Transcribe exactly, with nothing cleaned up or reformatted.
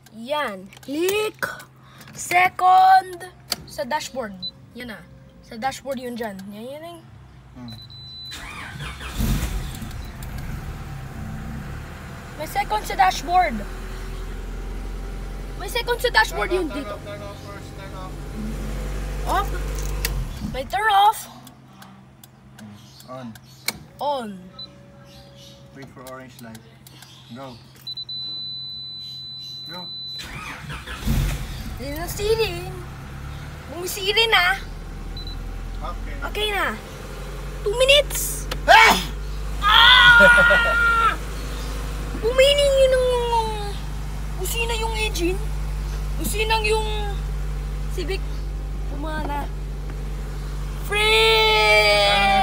Yan. Click. Second. Sa dashboard. Yan na. Sa dashboard yun dyan. Yan, yan, yan. Hmm. May second sa dashboard. May second sa dashboard yun dito. Turn off first, turn off. Off. May turn off. On. On. Wait for orange light. Go. Go. Hindi na sirin. Bumisirin na. Okay. Okay na. Two minutes. Ah! Ah! Umining yun ng busina yung engine. Businang yung Civic. Pumana. Free!